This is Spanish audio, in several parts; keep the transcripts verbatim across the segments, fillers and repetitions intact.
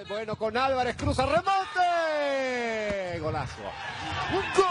Bueno, con Álvarez, cruza, remonte. Golazo. ¡Gol!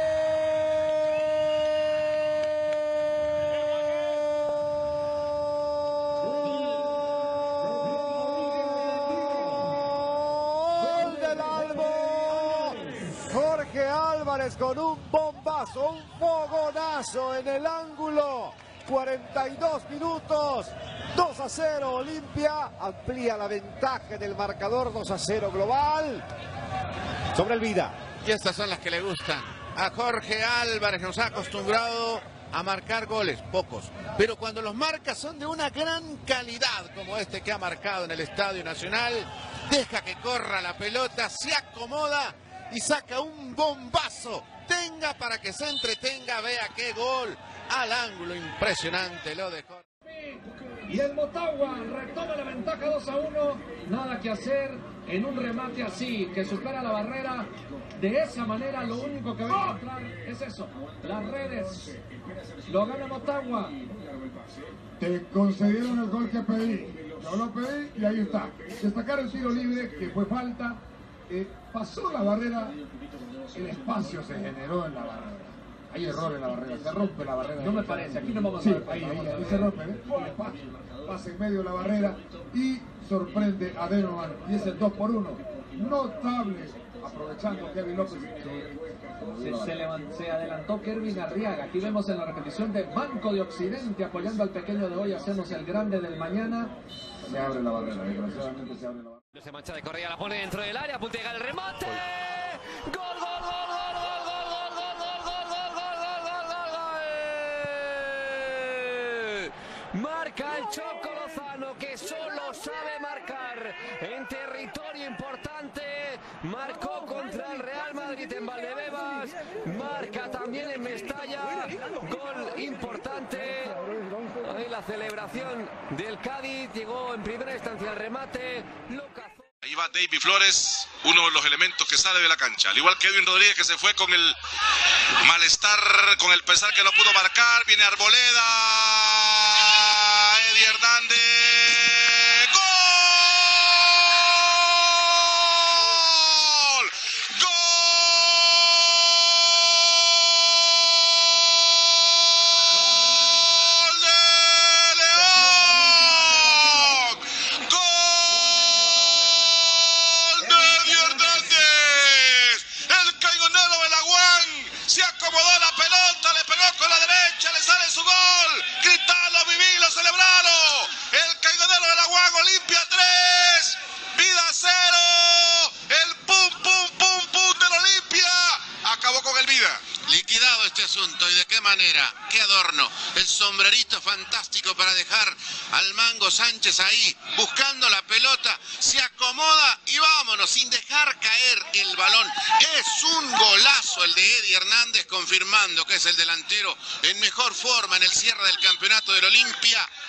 Del Albo. Jorge Álvarez con un bombazo, un fogonazo en el ángulo. cuarenta y dos minutos, dos a cero, Olimpia amplía la ventaja del marcador, dos a cero global sobre el Vida. Y estas son las que le gustan a Jorge Álvarez, nos ha acostumbrado a marcar goles, pocos, pero cuando los marca son de una gran calidad, como este que ha marcado en el Estadio Nacional. Deja que corra la pelota, se acomoda y saca un bombazo. Tenga para que se entretenga, vea qué gol al ángulo, impresionante lo de Jorge. Y el Motagua retoma la ventaja dos a uno, nada que hacer en un remate así, que supera la barrera. De esa manera lo único que va a encontrar es eso, las redes. Lo gana Motagua. Te concedieron el gol que pedí, yo lo pedí y ahí está. Destacar el tiro libre, que fue falta, eh, pasó la barrera, el espacio se generó en la barrera. Hay error en la barrera, se rompe la barrera. No me parece, aquí no vamos sí, a ver. ahí, ahí, ahí se rompe, ¿eh? El espacio, pasa en medio de la barrera y sorprende a Denovan. Y es el dos por uno. Notable, aprovechando Kevin López. Se, se, levant, se adelantó Kervin Arriaga. Aquí vemos en la repetición de Banco de Occidente apoyando al pequeño de hoy. Hacemos el grande del mañana. Se abre la barrera, desgraciadamente se abre la barrera. Se mancha de Correa, la pone dentro del área, apunta y llega el remate. ¡Gol, gol, gol, gol, gol, gol, gol, gol, gol, gol, gol, gol, gol, gol! Marca el Choco Lozano, que solo sabe marcar en territorio importante. Marcó contra el Real Madrid en Valdebebas, marca también en Mestalla, gol importante. Ahí la celebración del Cádiz, llegó en primera instancia el remate, lo cazó. Ahí va David Flores, uno de los elementos que sale de la cancha. Al igual que Edwin Rodríguez, que se fue con el malestar, con el pesar que no pudo marcar. Viene Arboleda, Eddie Hernández. Se acomodó la pelota, le pegó con la derecha, le sale su gol. Gritalo, vivilo, celebralo. El Caigonero de la Guan, Olimpia tres, Vida cero. El pum, pum, pum, pum del Olimpia acabó con el Vida. Liquidado este asunto, y de qué manera, qué adorno, el sombrerito fantástico para dejar al Mango Sánchez ahí, buscando la pelota, se acomoda y vámonos, sin dejar caer el balón. Es un golazo el de Eddie Hernández, confirmando que es el delantero en mejor forma en el cierre del campeonato del Olimpia.